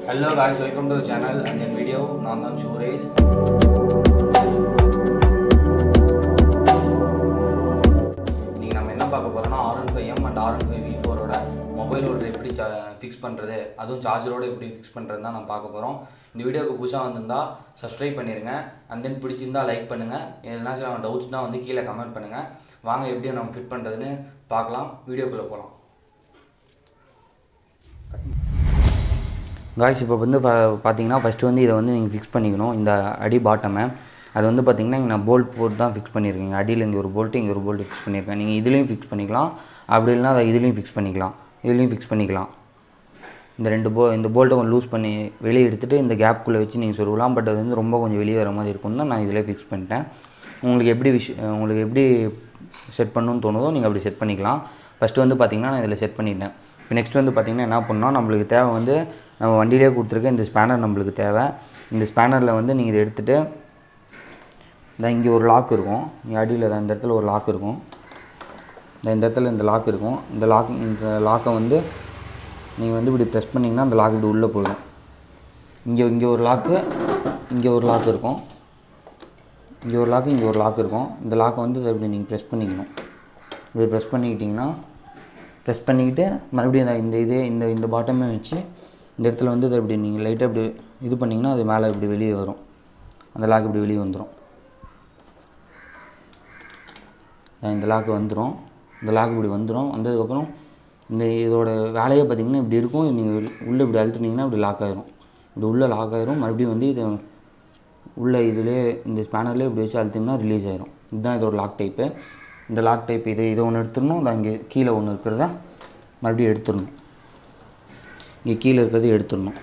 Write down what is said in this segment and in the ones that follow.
Hello guys, welcome to the channel and the video. நான் தான் சுரேஷ். இன்னைக்கு நம்ம என்ன பார்க்க போறோம்னா R15M and R15V4 ஓட மொபைல் ஹோல்டர் எப்படி ஃபிக்ஸ் பண்றது, அதுவும் சார்ஜரோட எப்படி ஃபிக்ஸ் பண்றது தான் நம்ம பார்க்க போறோம். இந்த வீடியோக்கு புதுசா வந்திருந்தா Subscribe பண்ணிருங்க and then பிடிச்சிருந்தா லைக் பண்ணுங்க. எதனாச்சும் டவுட்ஸ்னா வந்து கீழ கமெண்ட் பண்ணுங்க. வாங்க எப்படி நம்ம ஃபிட் பண்றதுன்னு பார்க்கலாம். வீடியோக்குள்ள போலாம். காய்ஸ் இப்போ வந்து பார்த்தீங்கன்னா ஃபஸ்ட்டு வந்து இதை வந்து நீங்கள் ஃபிக்ஸ் பண்ணிக்கணும். இந்த அடி பாட்டமை அது வந்து பார்த்தீங்கன்னா நான் போல்ட் போட்டு தான் ஃபிக்ஸ் பண்ணியிருக்கேன். அடியில் இங்கே ஒரு போல்ட்டு இங்கே ஒரு போல்ட்டு ஃபிக்ஸ் பண்ணியிருக்கேன். நீங்கள் இதுலேயும் ஃபிக்ஸ் பண்ணிக்கலாம், அப்படி இல்லைனா அதை இதுலேயும் ஃபிக்ஸ் பண்ணிக்கலாம். இந்த போல்ட்டை கொஞ்சம் லூஸ் பண்ணி வெளியே எடுத்துகிட்டு இந்த கேப்புக்குள்ளே வச்சு நீங்கள் சொருகலாம். பட் அது வந்து ரொம்ப கொஞ்சம் வெளியே வர மாதிரி இருக்கும் தான் நான் இதில் ஃபிக்ஸ் பண்ணிட்டேன். உங்களுக்கு எப்படி செட் பண்ணணும்னு தோணுதோ நீங்கள் அப்படி செட் பண்ணிக்கலாம். ஃபஸ்ட்டு வந்து பார்த்திங்கன்னா நான் இதில் செட் பண்ணிட்டேன். இப்போ நெக்ஸ்ட் வந்து பார்த்திங்கன்னா என்ன பண்ணோம், நம்மளுக்கு தேவை வந்து நம்ம வண்டியிலே கொடுத்துருக்க இந்த ஸ்பேனர் நம்மளுக்கு தேவை. இந்த ஸ்பேனரில் வந்து நீங்கள் இதை எடுத்துகிட்டு இங்கே ஒரு லாக் இருக்கும், இங்கே அடியில் இந்த இடத்துல ஒரு லாக் இருக்கும், இந்த இடத்துல இந்த லாக் இருக்கும். இந்த லாக்கை வந்து நீங்கள் வந்து இப்படி ப்ரெஸ் பண்ணிங்கன்னா அந்த லாக் இப்படி உள்ளே போயிடும். இங்கே ஒரு லாக்கு, இங்கே ஒரு லாக் இருக்கும், இங்கே ஒரு லாக் இருக்கும். இந்த லாக்கை வந்து இப்படி நீங்கள் ப்ரெஸ் பண்ணிக்கணும். இப்படி ப்ரெஸ் பண்ணிக்கிட்டு மறுபடியும் இந்த பாட்டமே வச்சு இந்த இடத்துல வந்து இதை இப்படி நீங்கள் லைட்டாக இப்படி இது பண்ணிங்கன்னா அது மேலே இப்படி வெளியே வரும். அந்த லாக் இப்படி வெளியே வந்துடும். இந்த லாக் இப்படி வந்துடும். வந்ததுக்கப்புறம் இதோட வேலையை பார்த்திங்கன்னா இப்படி இருக்கும். நீங்கள் உள்ளே இப்படி அழுத்துனீங்கன்னா இப்படி லாக் ஆகிரும். இப்படி உள்ளே லாக் ஆகிரும். மறுபடியும் வந்து இதை உள்ளே இதிலே இந்த ஸ்பேனர்லேயே இப்படி வச்சு அழுத்திங்கன்னா ரிலீஸ் ஆகிரும். இதுதான் இதோட லாக் டைப்பு. இந்த லாக் டைப் இதை ஒன்று எடுத்துடணும். அதை இங்கே கீழே ஒன்று இருக்கிறத மறுபடியும் எடுத்துடணும். இங்கே கீழே இருக்கிறது எடுத்துடணும்.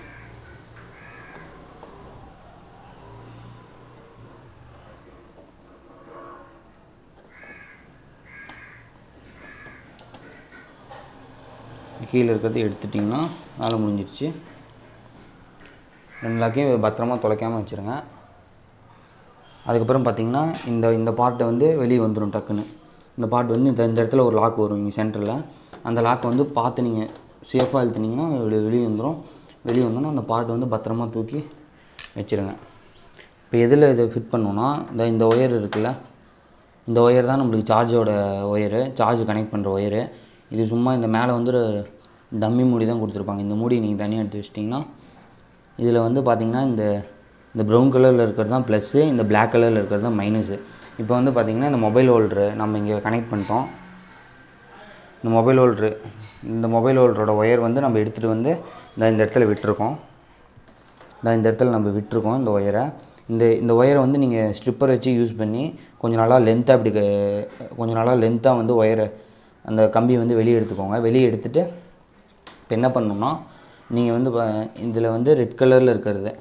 கீழே இருக்கிறது எடுத்துட்டிங்கன்னா வேலை முடிஞ்சிருச்சு. ரெண்டு லாக்கையும் பத்திரமா தொலைக்காமல் வச்சுருங்க. அதுக்கப்புறம் பார்த்திங்கன்னா இந்த பார்ட்டை வந்து வெளியே வந்துடும் டக்குன்னு. இந்த பார்ட் வந்து இந்த இடத்துல ஒரு லாக் வரும் இங்கே சென்டரில். அந்த லாக் வந்து பார்த்து நீங்கள் சேஃபாக இழுத்துனீங்கன்னா வெளியே வந்தோன்னா அந்த பார்ட் வந்து பத்திரமா தூக்கி வச்சுருங்க. இப்போ எதில் இதை ஃபிட் பண்ணோன்னா இந்த ஒயர் இருக்குல்ல, இந்த ஒயர் தான் நம்மளுக்கு சார்ஜோட ஒயரு, சார்ஜ் கனெக்ட் பண்ணுற ஒயரு. இது சும்மா இந்த மேலே வந்து டம்மி மூடி தான் கொடுத்துருப்பாங்க. இந்த மூடி நீங்கள் தனியாக எடுத்து வச்சிட்டிங்கன்னா இதில் வந்து பார்த்திங்கன்னா இந்த ப்ரௌன் கலரில் இருக்கிறது தான் ப்ளஸ்ஸு, இந்த பிளாக் கலரில் இருக்கிறது தான் மைனஸு. இப்போ வந்து பார்த்திங்கன்னா இந்த மொபைல் ஹோல்டரு நம்ம இங்கே கனெக்ட் பண்ணிட்டோம். இந்த மொபைல் ஹோல்டரோட ஒயர் வந்து நம்ம எடுத்துகிட்டு வந்து இந்த இடத்துல விட்டுருக்கோம். இந்த இடத்துல நம்ம விட்டுருக்கோம் இந்த ஒயரை. இந்த ஒயரை வந்து நீங்கள் ஸ்ட்ரிப்பர் வச்சு யூஸ் பண்ணி கொஞ்சம் நாளாக லென்த்தாக வந்து ஒயரை அந்த கம்பி வந்து வெளியே எடுத்துக்கோங்க. வெளியே எடுத்துகிட்டு இப்போ என்ன பண்ணணும்னா நீங்கள் வந்து இதில் வந்து ரெட் கலரில் இருக்கிறது,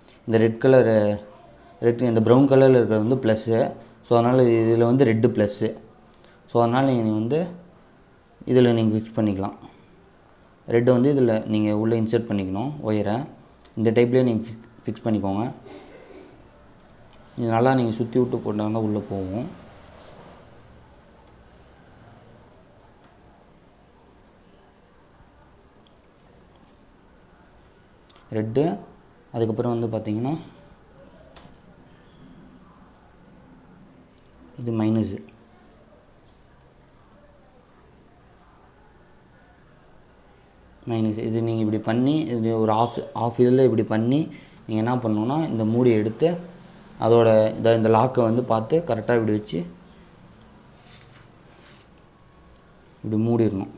இந்த ப்ரௌன் கலரில் இருக்கிறது வந்து ப்ளஸ்ஸு. ஸோ அதனால் இதில் வந்து ரெட்டு ப்ளஸ்ஸு. ஸோ அதனால் நீங்கள் வந்து இதில் நீங்கள் ஃபிக்ஸ் பண்ணிக்கலாம். ரெட்டு வந்து இதில் நீங்கள் உள்ளே இன்சர்ட் பண்ணிக்கணும் ஒயரை. இந்த டைப்லேயே நீங்கள் ஃபிக்ஸ் பண்ணிக்கோங்க. இது நல்லா நீங்கள் சுற்றி விட்டு போட்டாங்கன்னா உள்ளே போகும். ரெட்டு. அதுக்கப்புறம் வந்து பார்த்திங்கன்னா இது மைனஸு. இது நீங்கள் இப்படி பண்ணி இது ஒரு ஆஃப் இதில் இப்படி பண்ணி நீங்கள் என்ன பண்ணணுன்னா இந்த மூடியை எடுத்து அதோட இந்த லாக்கை வந்து பார்த்து கரெக்டாக இப்படி வச்சு இப்படி மூடிடணும்.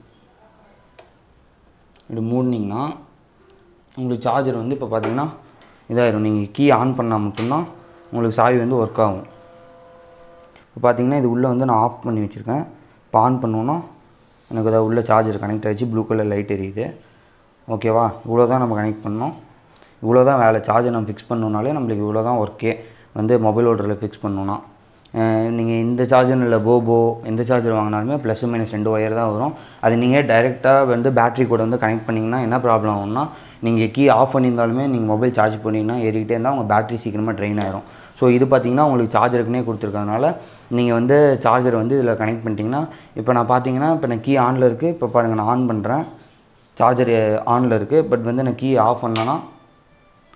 இப்படி மூடினீங்கன்னா உங்களுக்கு சார்ஜர் வந்து இப்போ பார்த்திங்கன்னா இதாகிடும். நீங்கள் கீ ஆன் பண்ணால் மட்டும்தான் உங்களுக்கு சாவி வந்து ஒர்க் ஆகும். இப்போ பார்த்திங்கன்னா இது உள்ளே வந்து நான் ஆஃப் பண்ணி வச்சுருக்கேன். இப்போ ஆன் பண்ணோன்னா எனக்கு அதை உள்ள சார்ஜர் கனெக்ட் ஆகிடுச்சு. ப்ளூ கலர் லைட் எரியுது. ஓகேவா? இவ்வளோ தான் நம்ம கனெக்ட் பண்ணோம். இவ்வளோ தான் வேலை. சார்ஜர் நம்ம ஃபிக்ஸ் பண்ணோன்னாலே நம்மளுக்கு இவ்வளோ தான் ஒர்க்கே வந்து மொபைல் ஹோல்டரில் ஃபிக்ஸ் பண்ணோன்னா. நீங்கள் இந்த சார்ஜர் இல்லை போபோ எந்த சார்ஜர் வாங்கினாலுமே ப்ளஸ் மைனஸ் 2 ஒயர் தான் வரும். அது நீங்கள் டைரெக்டாக வந்து பேட்ரி கூட வந்து கனெக்ட் பண்ணிங்கன்னா என்ன ப்ராப்ளம் ஆகும்னா, நீங்கள் கீ ஆஃப் பண்ணியிருந்தாலுமே நீங்கள் மொபைல் சார்ஜ் பண்ணிங்கன்னா ஏறிக்கிட்டே இருந்தால் உங்கள் பேட்ரி சீக்கிரமாக ட்ரெயின் ஆகிரும். ஸோ இது பார்த்திங்கன்னா உங்களுக்கு சார்ஜருக்குனே கொடுத்துருக்கறதுனால நீங்கள் வந்து சார்ஜர் வந்து இதில் கனெக்ட் பண்ணிட்டீங்கன்னா இப்போ நான் கீ ஆனில் இருக்குது. இப்போ பாருங்கள், நான் ஆன் பண்ணுறேன். சார்ஜர் ஆனில் இருக்குது. பட் வந்து நான் கீ ஆஃப் பண்ணேன்னா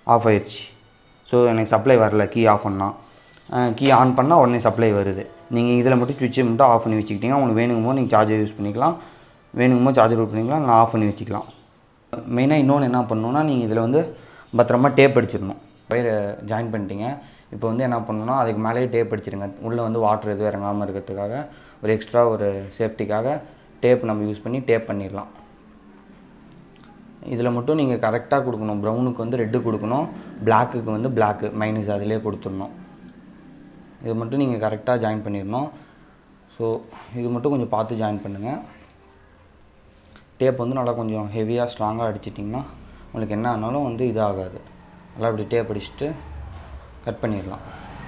ஆஃப் ஆயிடுச்சு. ஸோ எனக்கு சப்ளை வரல. கீ ஆஃப் பண்ணால் கீ ஆன் பண்ணால் உடனே சப்ளை வருது. நீங்கள் இதில் மட்டும் சுவிட்சை மட்டும் ஆஃப் பண்ணி வச்சுக்கிட்டிங்கன்னா உங்களுக்கு வேணுங்குமோ நீங்கள் சார்ஜர் யூஸ் பண்ணிக்கலாம், வேணுங்குமோ சார்ஜர் யூஸ் பண்ணிக்கலாம், நான் ஆஃப் பண்ணி வச்சுக்கலாம். மெயினாக இன்னொன்று என்ன பண்ணணுன்னா, நீங்கள் இதில் வந்து பத்திரமா டேப் அடிச்சிடணும். ஒயரை ஜாயின் பண்ணிட்டீங்க, இப்போ வந்து என்ன பண்ணணுன்னா அதுக்கு மேலேயே டேப் அடிச்சிடுங்க. உள்ளே வந்து வாட்டர் எதுவும் இறங்காமல் இருக்கிறதுக்காக ஒரு எக்ஸ்ட்ரா ஒரு சேஃப்டிக்காக டேப் நம்ம யூஸ் பண்ணி டேப் பண்ணிடலாம். இதில் மட்டும் நீங்கள் கரெக்டாக கொடுக்கணும். ப்ரௌனுக்கு வந்து ரெட்டு கொடுக்கணும், பிளாக்குக்கு வந்து பிளாக்கு மைனஸ் அதிலே கொடுத்துடணும். இது மட்டும் நீங்கள் கரெக்டாக ஜாயின் பண்ணிடணும். ஸோ இது மட்டும் கொஞ்சம் பார்த்து ஜாயின் பண்ணுங்கள். டேப் வந்து நல்லா கொஞ்சம் ஹெவியாக ஸ்ட்ராங்காக அடிச்சிட்டிங்கன்னா உங்களுக்கு என்ன ஆனாலும் வந்து இதாகாது. நல்லா இப்படி டேப் அடிச்சுட்டு கட் பண்ணிடலாம்.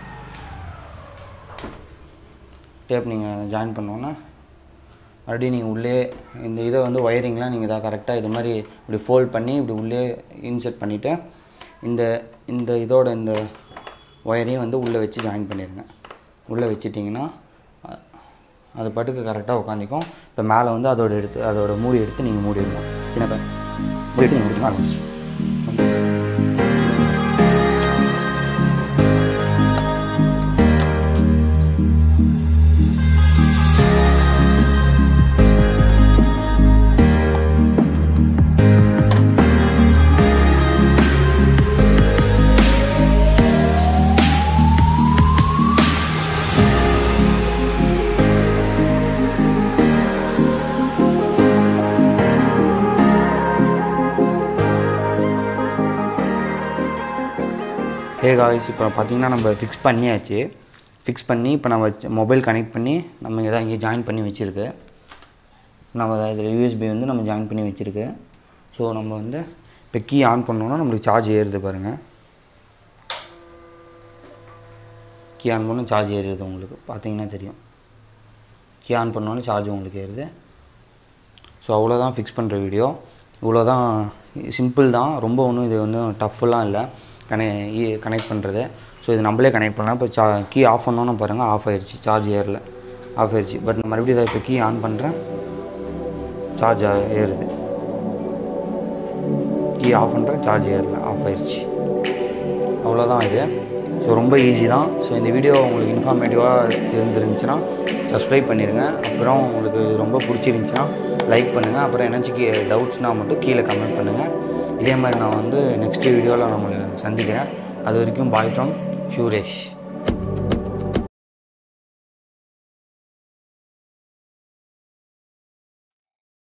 டேப் நீங்கள் ஜாயின் பண்ணோன்னா மறுபடியும் நீங்கள் உள்ளே இந்த இதை வந்து ஒயரிங்லாம் நீங்கள் இதாக கரெக்டாக இது மாதிரி இப்படி ஃபோல்ட் பண்ணி இப்படி உள்ளே இன்செர்ட் பண்ணிவிட்டு இந்த இதோட இந்த ஒயரையும் வந்து உள்ளே வச்சு ஜாயின் பண்ணிடுங்க. உள்ளே வச்சிட்டிங்கன்னா அது பாட்டுக்கு கரெக்டாக உட்காந்துக்கும். இப்போ மேலே வந்து அதோட மூடி எடுத்து நீங்கள் மூடிடணும். சின்ன மூடி எடுத்து நீங்கள் முடிக்கலாம். ஹே காய்ஸ், இப்போ பார்த்தீங்கன்னா நம்ம ஃபிக்ஸ் பண்ணியாச்சு. ஃபிக்ஸ் பண்ணி இப்போ நம்ம மொபைல் கனெக்ட் பண்ணி நம்ம எதாவது இங்கே ஜாயின் பண்ணி வச்சுருக்கு. நம்ம இதில் யூஎஸ்பி வந்து நம்ம ஜாயின் பண்ணி வச்சுருக்கு. ஸோ நம்ம வந்து இப்போ கீ ஆன் பண்ணோன்னா நம்மளுக்கு சார்ஜ் ஏறுது பாருங்கள். கீ ஆன் பண்ணோம் சார்ஜ் ஏறுது, உங்களுக்கு பார்த்தீங்கன்னா தெரியும். கீ ஆன் பண்ணோன்னே சார்ஜ் உங்களுக்கு ஏறுது. ஸோ அவ்வளோதான் ஃபிக்ஸ் பண்ணுற வீடியோ. இவ்வளோ தான், சிம்பிள் தான், ரொம்ப ஒன்றும் இது வந்து டஃப்லாம் இல்லை கனெக்ட் பண்ணுறது. ஸோ இது நம்மளே கனெக்ட் பண்ணலாம். இப்போ கீ ஆஃப் பண்ணோன்னு பாருங்கள், ஆஃப் ஆயிடுச்சு, சார்ஜ் ஏறல, ஆஃப் ஆயிடுச்சு. பட் நான் மறுபடியும் இப்போ கீ ஆன் பண்ணுறேன், சார்ஜ் ஏறுது. கீ ஆஃப் பண்ணுறேன், சார்ஜ் ஏறல, ஆஃப் ஆயிடுச்சு. அவ்வளோதான் இது. ஸோ ரொம்ப ஈஸி தான். ஸோ இந்த வீடியோ உங்களுக்கு இன்ஃபார்மேட்டிவாக இருந்துருந்துச்சுன்னா சப்ஸ்கிரைப் பண்ணிடுங்க. அப்புறம் உங்களுக்கு ரொம்ப பிடிச்சிருந்துச்சுன்னா லைக் பண்ணுங்கள். அப்புறம் ஏதாச்சும் டவுட்ஸ்னால் மட்டும் கீழே கமெண்ட் பண்ணுங்கள். இதே மாதிரி நான் வந்து நெக்ஸ்ட் வீடியோவில் நான் உங்களை சந்திக்கிறேன். அது வரைக்கும் பாய் ஃப்ரம் ஷூரேஷ்.